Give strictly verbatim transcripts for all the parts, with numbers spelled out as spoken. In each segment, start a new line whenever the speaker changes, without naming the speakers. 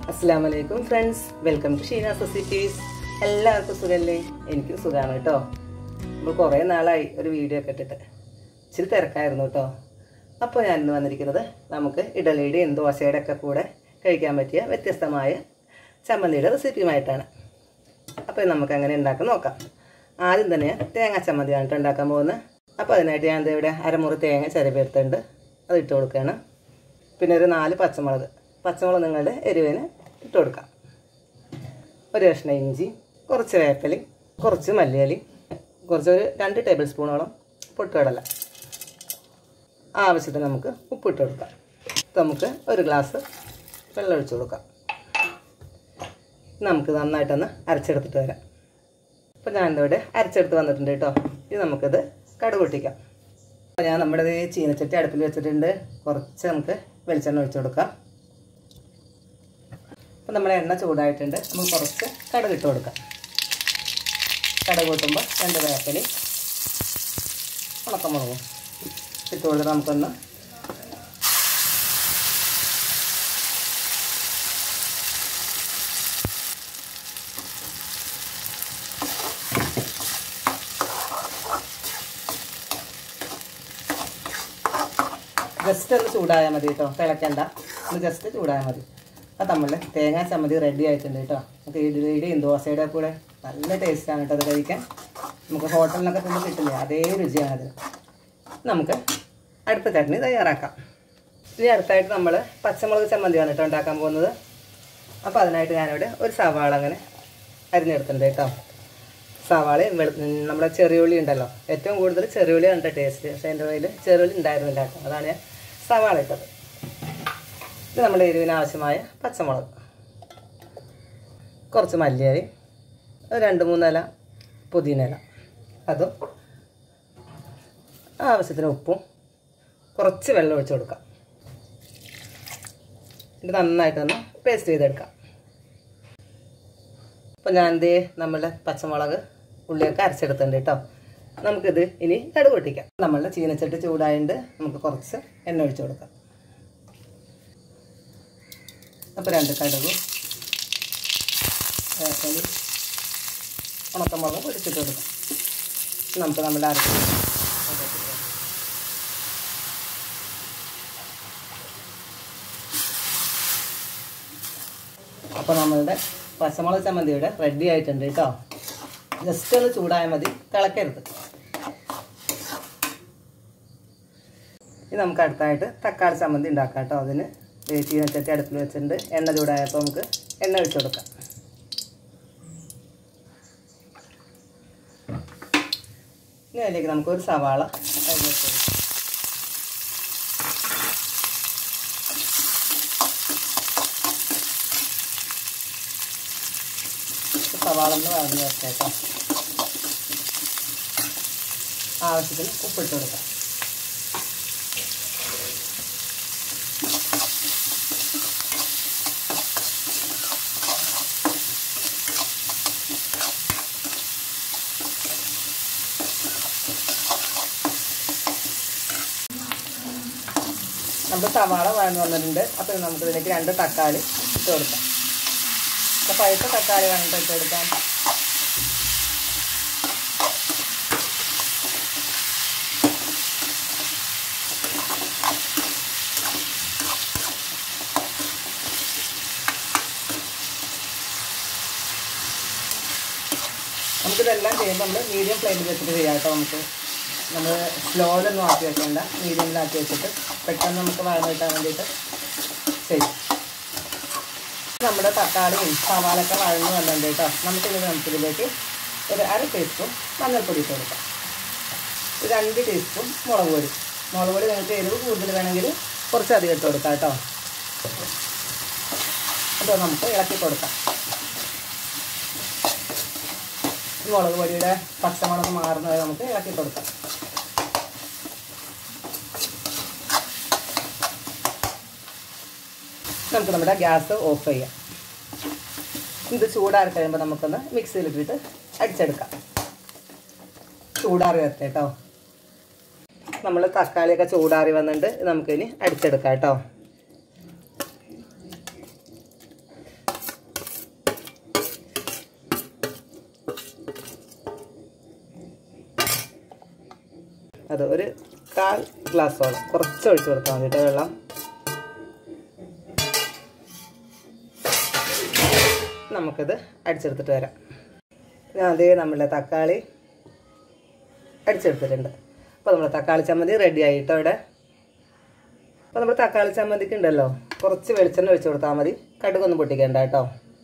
Assalamualaikum friends, welcome to Sheena's Recipes. എല്ലാവർക്കും സുഖല്ലേ? എനിക്ക് സുഖമാണ് കേട്ടോ. നമ്മൾ കുറേ നാളായി ഒരു വീഡിയോ ഒക്കെ ഇട്ടിട്ട്. ഇച്ചിരി തിരക്കായിരുന്നു കേട്ടോ. അപ്പോൾ ഞാൻ ഇന്ന് വന്നിരിക്കുന്നത് നമുക്ക് ഇഡലിയുടെയും ദോശയുടെ ഒക്കെ കൂടെ കഴിക്കാൻ പറ്റിയ വ്യത്യസ്തമായ ചമ്മന്തിയുടെ റെസിപ്പിയുമായിട്ടാണ്. അപ്പോൾ നമുക്ക് അങ്ങനെ ഉണ്ടാക്കാൻ നോക്കാം. ആദ്യം തന്നെ തേങ്ങ ചമ്മന്തിയാണ് ഉണ്ടാക്കാൻ പോകുന്നത്. അപ്പോൾ അതിനായിട്ട് ഞാൻ ഇവിടെ അരമുറി തേങ്ങ ചിരവിയെടുത്തിട്ടുണ്ട്. അത് ഇട്ട് കൊടുക്കുകയാണ്. പിന്നെ ഒരു നാല് പച്ചമുളക് പച്ചമുളക് നിങ്ങളുടെ എരിവിന് ഇട്ട് കൊടുക്കാം. ഒരു കഷ്ണം ഇഞ്ചി, കുറച്ച് വേപ്പില, കുറച്ച് മല്ലിയില, കുറച്ചൊരു രണ്ട് ടേബിൾ സ്പൂണോളം പൊട്ടുകടല. ആവശ്യത്തിന് നമുക്ക് ഉപ്പിട്ട് കൊടുക്കാം. നമുക്ക് ഒരു ഗ്ലാസ് വെള്ളം ഒഴിച്ച് കൊടുക്കാം. നമുക്ക് നന്നായിട്ടൊന്ന് അരച്ചെടുത്തിട്ട് വരാം. അപ്പോൾ ഞാനിവിടെ അരച്ചെടുത്ത് വന്നിട്ടുണ്ട് കേട്ടോ. ഇത് നമുക്കിത് കടുക് പൊട്ടിക്കാം. അപ്പോൾ ഞാൻ നമ്മുടെ ചീനച്ചട്ടി അടുപ്പിൽ വെച്ചിട്ടുണ്ട്. കുറച്ച് നമുക്ക് വെളിച്ചെണ്ണ ഒഴിച്ച് കൊടുക്കാം. അപ്പോൾ നമ്മുടെ എണ്ണ ചൂടായിട്ടുണ്ട്. നമുക്ക് കുറച്ച് കടുക് ഇട്ട് കൊടുക്കാം. കടുക് കൂട്ടുമ്പോൾ രണ്ട് വേപ്പിലയും ഉണക്കമുളകും ഇട്ട് കൊടുത്തിട്ട് നമുക്കൊന്ന് ജസ്റ്റ് ഒന്ന് ചൂടായാൽ മതി കേട്ടോ. തിളക്കണ്ട, ഒന്ന് ജസ്റ്റ് ചൂടായാൽ മതി. അപ്പോൾ നമ്മൾ തേങ്ങാ ചമ്മന്തി റെഡി ആയിട്ടുണ്ട് കേട്ടോ. നമുക്ക് ഇഡലിയുടെയും ദോശയുടെ കൂടെ നല്ല ടേസ്റ്റാണ് കേട്ടോ അത് കഴിക്കാൻ. നമുക്ക് ഹോട്ടലിനൊക്കെ തന്നെ കിട്ടില്ലേ, അതേ രുചിയാണത്. നമുക്ക് അടുത്ത ചട്നി തയ്യാറാക്കാം. ഇനി അടുത്തായിട്ട് നമ്മൾ പച്ചമുളക് ചമ്മന്തിയാണ് കേട്ടോ ഉണ്ടാക്കാൻ പോകുന്നത്. അപ്പോൾ അതിനായിട്ട് ഞാനിവിടെ ഒരു സവാള അങ്ങനെ അരിഞ്ഞെടുത്തിട്ടുണ്ട് കേട്ടോ. സവാള നമ്മുടെ ചെറിയുള്ളി ഉണ്ടല്ലോ, ഏറ്റവും കൂടുതൽ ചെറിയുള്ളിയാണ് കേട്ടോ ടേസ്റ്റ്. പക്ഷേ എൻ്റെ കയ്യിൽ ചെറിയുള്ളി ഉണ്ടായിരുന്നില്ല കേട്ടോ, അതാണ് ഞാൻ സവാള ഇട്ടത്. ഇത് നമ്മുടെ എരിവിന് ആവശ്യമായ പച്ചമുളക്, കുറച്ച് മല്ലിയില, രണ്ട് മൂന്നില പുതിനയില, അതും ആവശ്യത്തിന് ഉപ്പും, കുറച്ച് വെള്ളം ഒഴിച്ച് കൊടുക്കാം. ഇത് നന്നായിട്ടൊന്ന് പേസ്റ്റ് ചെയ്തെടുക്കാം. അപ്പോൾ ഞാൻ ദേ നമ്മളുടെ പച്ചമുളക് ഉള്ളിയൊക്കെ അരച്ചെടുത്തിട്ടുണ്ട് കേട്ടോ. നമുക്കിത് ഇനി കടുക് പൊട്ടിക്കാം. നമ്മളുടെ ചീനച്ചട്ടി ചൂടായതുകൊണ്ട് നമുക്ക് കുറച്ച് എണ്ണ ഒഴിച്ച് കൊടുക്കാം. അപ്പോൾ രണ്ട് കടുകും വേപ്പിലയും ഉണക്കമുളകും പൊടിച്ചിട്ട് കൊടുക്കാം. നമുക്ക് നമ്മുടെ അരച്ച് അപ്പോൾ നമ്മളുടെ പച്ചമുളക് ചമ്മന്തിയുടെ റെഡി ആയിട്ടുണ്ട് കേട്ടോ. ജസ്റ്റ് ഒന്ന് ചൂടായാൽ മതി, തിളക്കരുത്. ഇനി നമുക്ക് അടുത്തായിട്ട് തക്കാളി ചമ്മന്തി ഉണ്ടാക്കാം കേട്ടോ. അതിന് ചീനച്ചട്ടി അടുപ്പിൽ വെച്ചിട്ടുണ്ട്. എണ്ണ ചൂടായപ്പോൾ നമുക്ക് എണ്ണ ഒഴിച്ച് കൊടുക്കാം. ഇനി അതിലേക്ക് നമുക്കൊരു സവാള അരിഞ്ഞ് വെച്ച് കൊടുക്കാം. സവാള ഒന്ന് വഴഞ്ഞ് വെച്ചേക്കാം. ആവശ്യത്തിന് ഉപ്പിട്ട് കൊടുക്കാം. നമുക്ക് സവാള വഴന്ന് വന്നിട്ടുണ്ട്. അപ്പോൾ നമുക്കിതിലേക്ക് രണ്ട് തക്കാളി ഇട്ട് കൊടുക്കാം. അപ്പോൾ പഴുത്ത തക്കാളി വേണ്ടിട്ട് ഇട്ട് കൊടുക്കാം. നമുക്കിതെല്ലാം ചെയ്യുമ്പോൾ നമ്മൾ മീഡിയം ഫ്ലെയിമിൽ വെച്ചിട്ട് ചെയ്യാം കേട്ടോ. നമുക്ക് നമ്മൾ സ്ലോയിലൊന്നും ആക്കി വെക്കേണ്ട, മീഡിയമിലാക്കി വെച്ചിട്ട് പെട്ടെന്ന് നമുക്ക് വഴന്ന് കിട്ടാൻ വേണ്ടിയിട്ട് ചെയ്യും. നമ്മുടെ തക്കാളിയും സവാളൊക്കെ വഴന്ന് വന്നിട്ടുണ്ട് കേട്ടോ. നമുക്കിത് നമുക്കിതിലേക്ക് ഒരു അര ടീസ്പൂൺ മഞ്ഞൾപ്പൊടി ഇട്ട് കൊടുക്കാം. ഒരു രണ്ട് ടീസ്പൂൺ മുളക് പൊടി. മുളക് പൊടി നിങ്ങൾക്ക് എരിവ് കൂടുതൽ വേണമെങ്കിൽ കുറച്ചധികം ഇട്ട് കൊടുക്കാം കേട്ടോ. അപ്പോൾ നമുക്ക് ഇളക്കി കൊടുക്കാം. മുളക് പൊടിയുടെ പച്ചമുളക് മാറുന്നത് നമുക്ക് ഇളക്കി കൊടുക്കാം. നമുക്ക് നമ്മുടെ ഗ്യാസ് ഓഫ് ചെയ്യാം. ഇത് ചൂടാറി കഴിയുമ്പോൾ നമുക്കൊന്ന് മിക്സിയിലിട്ടിട്ട് അടിച്ചെടുക്കാം. ചൂടാറി വരട്ടെ കേട്ടോ. നമ്മൾ തക്കാളിയൊക്കെ ചൂടാറി വന്നിട്ട് നമുക്കിനി അടിച്ചെടുക്കാം കേട്ടോ. അത് ഒരു കാൽ ഗ്ലാസ്സോളം കുറച്ച് ഒഴിച്ച് കൊടുത്താൽ മതി കേട്ടോ വെള്ളം. നമുക്കിത് അടിച്ചെടുത്തിട്ട് വരാം. അതേ നമ്മളെ തക്കാളി അടിച്ചെടുത്തിട്ടുണ്ട്. അപ്പോൾ നമ്മുടെ തക്കാളി ചമ്മന്തി റെഡി ആയിട്ടോ ഇവിടെ. അപ്പോൾ നമ്മുടെ തക്കാളി ചമ്മന്തിക്ക് ഉണ്ടല്ലോ കുറച്ച് വെളിച്ചെണ്ണ ഒഴിച്ച് കൊടുത്താൽ മതി, കടുകൊന്നും പൊട്ടിക്കേണ്ട കേട്ടോ.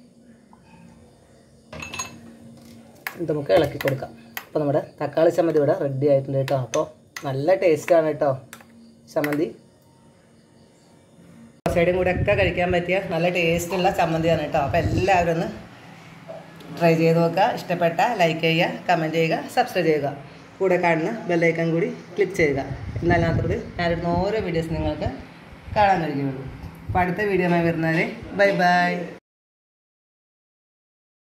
ഇത് നമുക്ക് ഇളക്കി കൊടുക്കാം. അപ്പോൾ നമ്മുടെ തക്കാളി ചമ്മന്തി ഇവിടെ റെഡി ആയിട്ടുണ്ട് കേട്ടോ. അപ്പോൾ നല്ല ടേസ്റ്റാണ് കേട്ടോ ചമ്മന്തി. സൈഡും കൂടെ ഒക്കെ കഴിക്കാൻ പറ്റിയ നല്ല ടേസ്റ്റുള്ള ചമ്മന്തിയാണ് കേട്ടോ. അപ്പോൾ എല്ലാവരും ഒന്ന് ട്രൈ ചെയ്ത് നോക്കുക. ഇഷ്ടപ്പെട്ട ലൈക്ക് ചെയ്യുക, കമൻറ്റ് ചെയ്യുക, സബ്സ്ക്രൈബ് ചെയ്യുക. കൂടെ കാണുന്ന ബെല്ലൈക്കൺ കൂടി ക്ലിക്ക് ചെയ്യുക. എന്നാലും മാത്രമേ ഞാനിടുന്ന ഓരോ വീഡിയോസ് നിങ്ങൾക്ക് കാണാൻ കഴിയുള്ളൂ. അപ്പോൾ അടുത്ത വീഡിയോമായി വരുന്നവരെ ബൈ ബൈ.